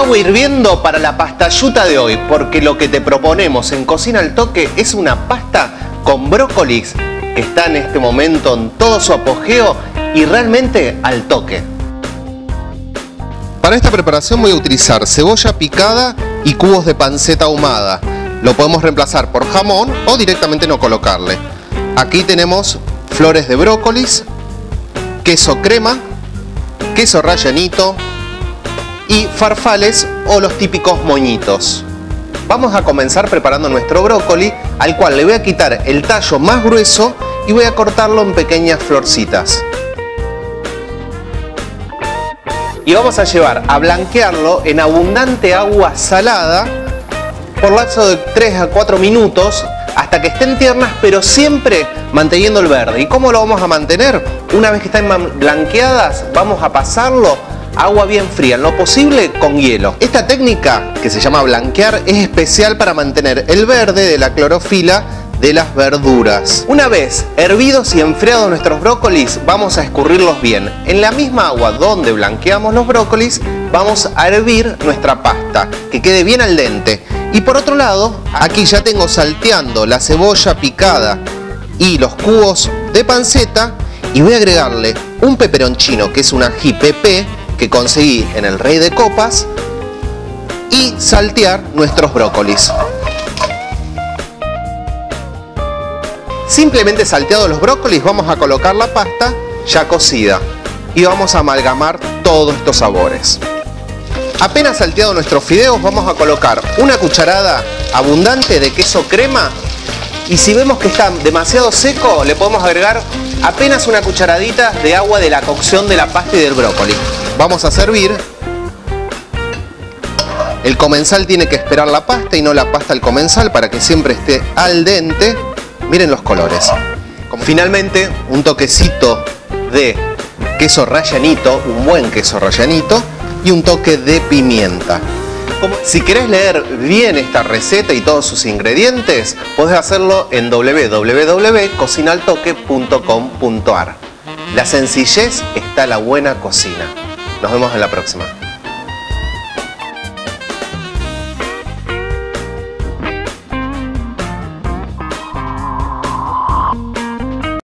Agua hirviendo para la pastayuta de hoy, porque lo que te proponemos en Cocina al Toque es una pasta con brócolis que está en este momento en todo su apogeo y realmente al toque. Para esta preparación voy a utilizar cebolla picada y cubos de panceta ahumada. Lo podemos reemplazar por jamón o directamente no colocarle. Aquí tenemos flores de brócolis, queso crema, queso rellenito y farfales o los típicos moñitos. Vamos a comenzar preparando nuestro brócoli, al cual le voy a quitar el tallo más grueso y voy a cortarlo en pequeñas florcitas. Y vamos a llevar a blanquearlo en abundante agua salada por lapso de 3 a 4 minutos hasta que estén tiernas, pero siempre manteniendo el verde. ¿Y cómo lo vamos a mantener? Una vez que estén blanqueadas, vamos a pasarlo a agua bien fría, en lo posible con hielo. Esta técnica, que se llama blanquear, es especial para mantener el verde de la clorofila de las verduras. Una vez hervidos y enfriados nuestros brócolis, vamos a escurrirlos bien. En la misma agua donde blanqueamos los brócolis, vamos a hervir nuestra pasta, que quede bien al dente. Y por otro lado, aquí ya tengo salteando la cebolla picada y los cubos de panceta, y voy a agregarle un peperoncino, que es un ají pepé que conseguí en el Rey de Copas, y saltear nuestros brócolis. Simplemente salteados los brócolis, vamos a colocar la pasta ya cocida y vamos a amalgamar todos estos sabores. Apenas salteados nuestros fideos, vamos a colocar una cucharada abundante de queso crema, y si vemos que está demasiado seco, le podemos agregar apenas una cucharadita de agua de la cocción de la pasta y del brócoli. Vamos a servir. El comensal tiene que esperar la pasta y no la pasta al comensal, para que siempre esté al dente. Miren los colores. Finalmente, un toquecito de queso rellenito, un buen queso rellenito, y un toque de pimienta. Si querés leer bien esta receta y todos sus ingredientes, podés hacerlo en www.cocinaltoque.com.ar. La sencillez está la buena cocina. Nos vemos en la próxima.